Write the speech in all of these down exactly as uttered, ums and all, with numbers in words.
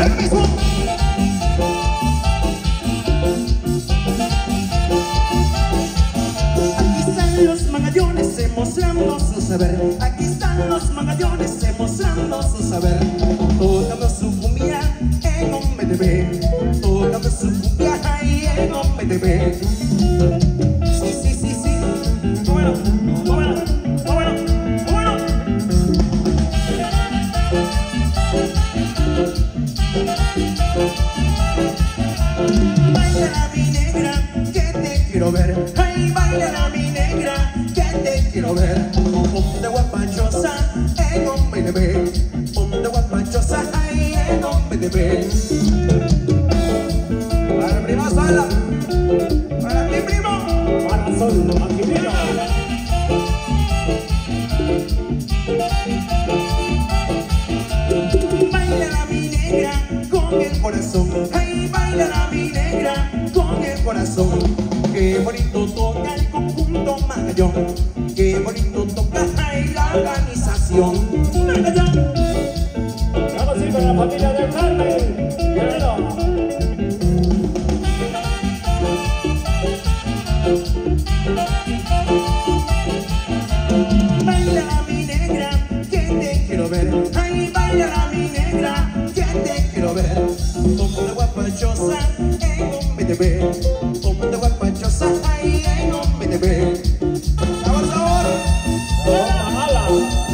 el mismo. Aquí están los magallones demostrando su saber. Aquí están los magallones demostrando su saber. Tócame su cumbia en un B D B. Tócame su cumbia ahí en un B D B. Sí, sí, sí, sí. Bueno, bueno, bueno, bueno. Baila mi negra, que te quiero ver. Ay, baila mi negra, que te quiero ver. Ponte guapachosa en un B D B. Ponte guapachosa ahí en un B D B. Para el primo Sala, para ti primo, para Sol, Maquinino. Baila mi negra con el corazón. Ay, baila mi negra con el corazón. Qué bonito toca el conjunto Magallón. Qué bonito toca ahí la organización Magallón. Vamos a ir con la familia del Carmen. Guerrero. Baila mi negra, que te quiero ver. Ay, baila mi negra, que te quiero ver. Ponte guapachosa en un B D B. Ponte guapachosa ahí en un B D B. Sabor, sabor. Toma, mala.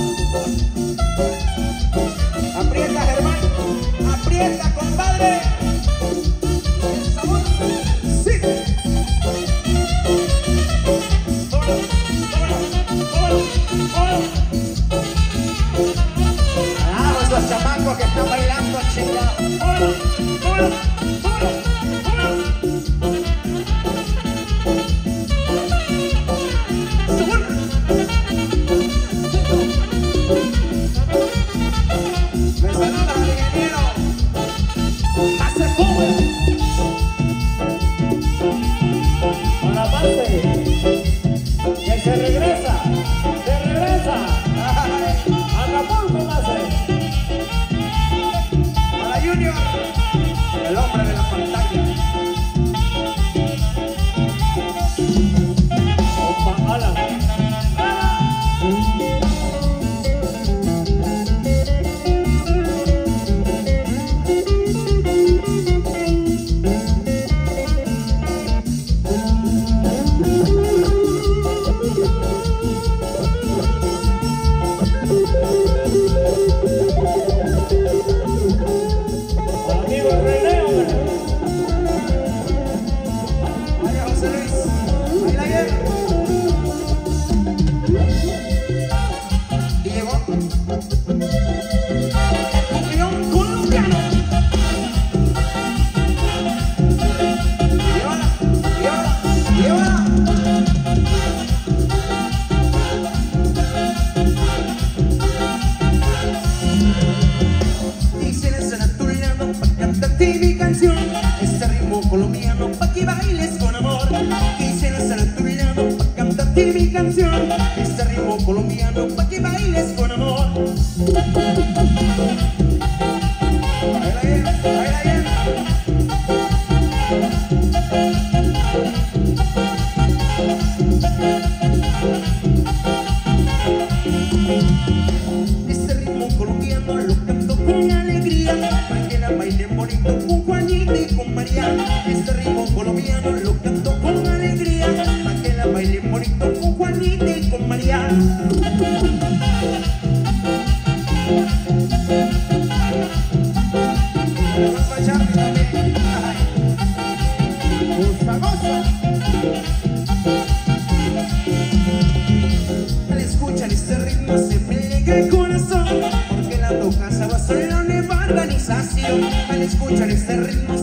Aprieta, Germán. Aprieta, compadre. Sabor. Sí. Vamos, los chamacos que están bailando, chingado. ¡Hola! ¡Hola! ¡Hola! ¡Hola! ¡Seguro! ¡Me saluda el ingeniero! ¡Hace power! Para base. Que se regresa. Se regresa. Acapulco base. Para Junior, el hombre de la pantalla. Opa, ala. Amigo René, hombre. Vaya José Luis, baila bien. Y llegó el campeón colombiano. Llévala, llévala, llévala. Quisiera estar a tu lado pa' cantarte mi canción. Este ritmo colombiano pa' que bailes con amor. Quisiera estar a tu lado pa' cantarte mi canción. Este ritmo colombiano pa' que bailes con amor. Baila bien, baila bien. Este ritmo colombiano lo canto con alegría, para que la bailen bonito con Juanita y con María. Este ritmo colombiano lo canto con alegría, para que la bailen bonito con Juanita y con María. Vamos a Charlie también. Ay. Gusta, goza. Al escuchar este ritmo se me alegra el corazón, porque la toca Sabazón la nueva organización. Al escuchar este ritmo